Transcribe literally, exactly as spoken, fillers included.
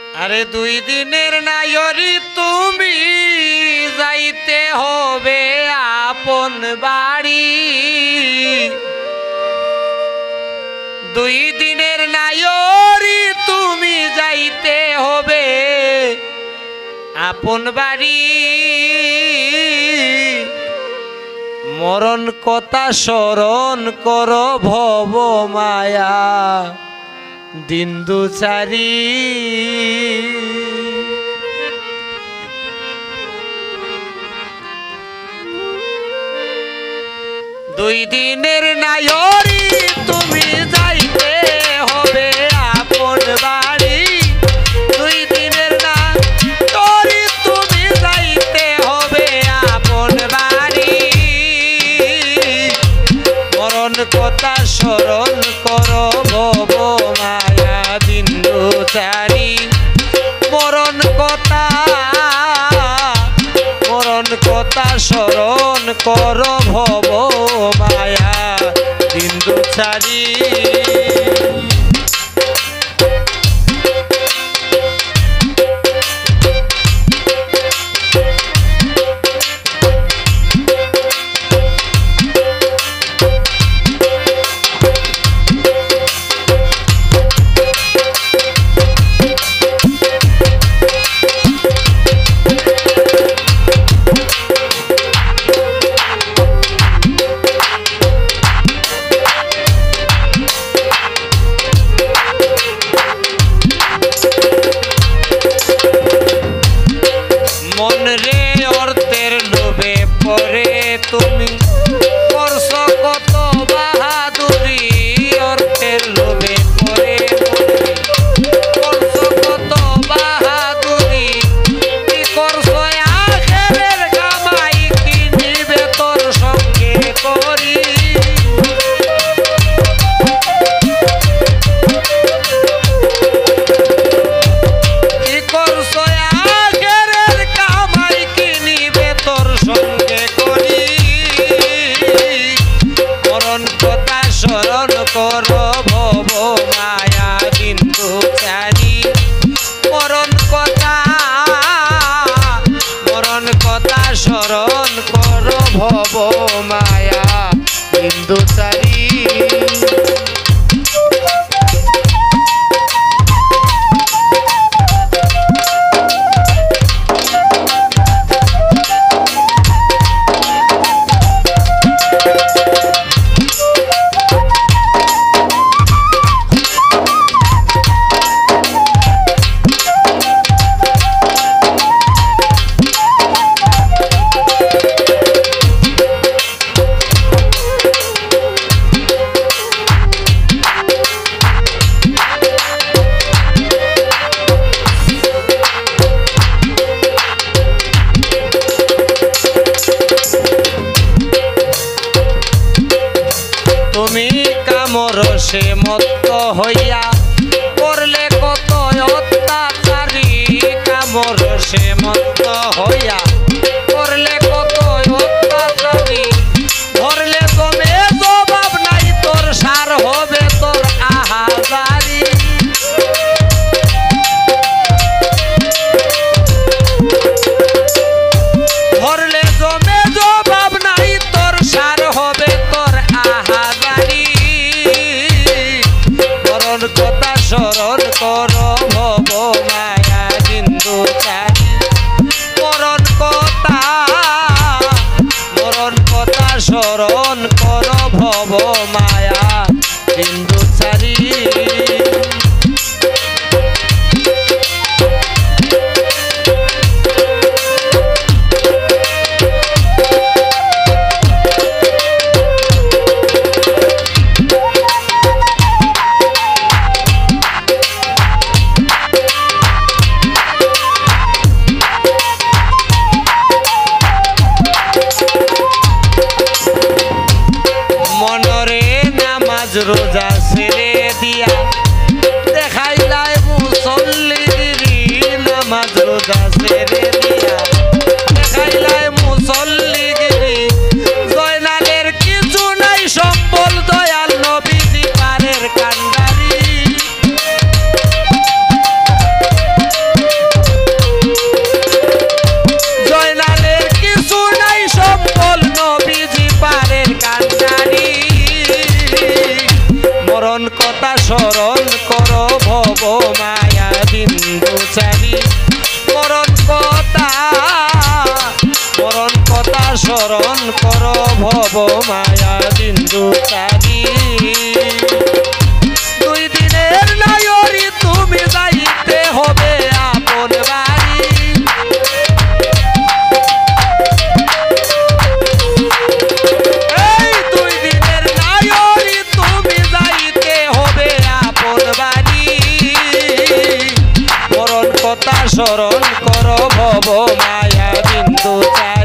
আরে দুই দিনের নায়রি তুমি যাইতে হবে আপন বাড়ি। দুই দিনের নায়রি তুমি যাইতে হবে আপন বাড়ি। মরণ কথা স্মরণ কর ভব মায়া দিন দুচারি। দুই দিনের নায়রি তুমি যাইতে হবে আপন বাড়ি। দুই দিনের নায়রি তুমি যাইতে হবে আপন বাড়ি। মরণ কথা স্মরণ কর ভব মায়া দিন দুচারি। মরণ কথা মরণ কথা স্মরণ কর ভব মায়া দিন দুচারি। তুমি করছ কত বাহাদুরি অর্থের লোভে পড়ে করছ কত বাহাদুরি। কি করছ আখেরের কামাই কি নিবে তোর সঙ্গে করি। কি করছ আখেরের কামাই কি নিবে তোর সঙ্গে করি। মরণ কথা স্মরণ কর ভব মায়া দিন দুচারি। মরণ কথা মরণ কথা স্মরণ কর ভব মায়া দিন দুচারি। তুমি কামরসে মত্ত হইয়া করলে কত অত্যাচারী। কামরসে মত্ত হইয়া করলে কত অত্যাচারী। ধরলে তুমি জবাব নাই তোর সার হবে তোর আহাজারি। ধরলে জমে জবাব নাই তোর সার হবে তোর আহাজারি। মরণ কথা স্মরণ কর ভব মায়া দিন দুচারি। মরণ কথা মরণ কথা স্মরণ কর ভব মায়া দিন দুচারি। মনরে নামাজ রোজা ছেড়ে দিয়া দেখাইলাই মুসল্লিগিরি। নামাজ রোজা ছেড়ে দিয়া দেখাইলাই মুসল্লিগিরি। জয়নালের কিছু নাই সম্বল দয়াল নবীজি পারের কান্ডারি। কথা স্মরণ কর ভব মায়া বিন্দু চারি।